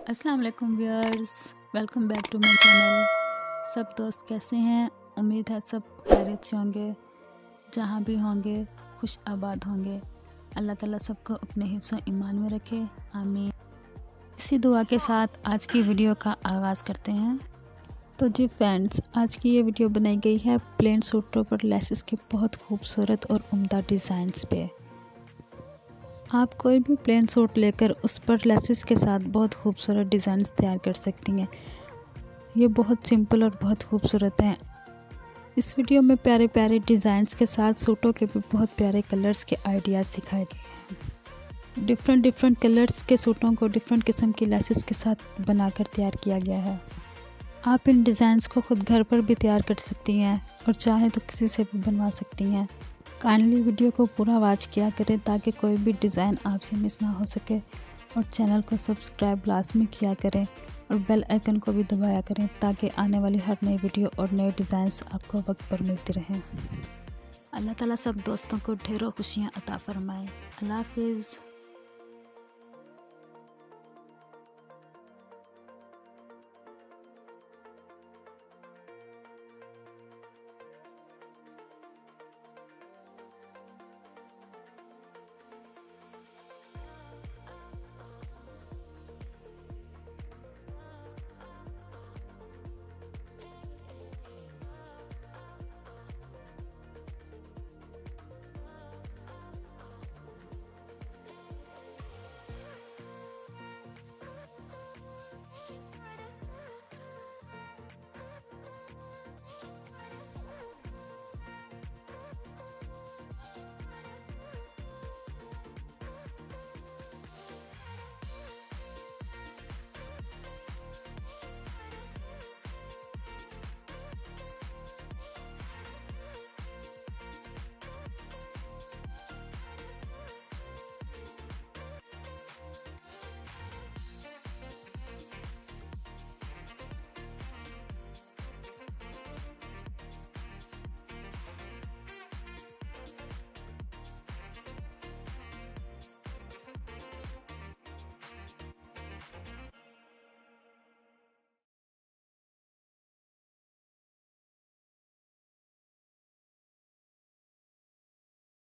अस्सलाम वालेकुम viewers, welcome back to my channel. सब दोस्त कैसे हैं? उम्मीद है सब खैरियत से होंगे, जहाँ भी होंगे खुश आबाद होंगे। अल्लाह ताला सबको अपने हिफ्ज़ ईमान में रखे, आमीन। इसी दुआ के साथ आज की वीडियो का आगाज़ करते हैं। तो जी फ्रेंड्स, आज की ये वीडियो बनाई गई है प्लेन सूटों पर लेसेस के बहुत खूबसूरत और उम्दा डिज़ाइंस पे। आप कोई भी प्लेन सूट लेकर उस पर लेसेस के साथ बहुत खूबसूरत डिज़ाइंस तैयार कर सकती हैं। ये बहुत सिंपल और बहुत खूबसूरत हैं। इस वीडियो में प्यारे प्यारे डिज़ाइंस के साथ सूटों के भी बहुत प्यारे कलर्स के आइडियाज़ दिखाए गए हैं। डिफरेंट कलर्स के सूटों को डिफरेंट किस्म की लेसेस के साथ बनाकर तैयार किया गया है। आप इन डिज़ाइंस को खुद घर पर भी तैयार कर सकती हैं और चाहें तो किसी से भी बनवा सकती हैं। काइंडली वीडियो को पूरा वॉच किया करें ताकि कोई भी डिज़ाइन आपसे मिस ना हो सके, और चैनल को सब्सक्राइब लाजमी किया करें और बेल आइकन को भी दबाया करें ताकि आने वाली हर नई वीडियो और नए डिज़ाइंस आपको वक्त पर मिलती रहें। अल्लाह ताला सब दोस्तों को ढेरों खुशियाँ अता फरमाए। अल्लाह हाफिज़।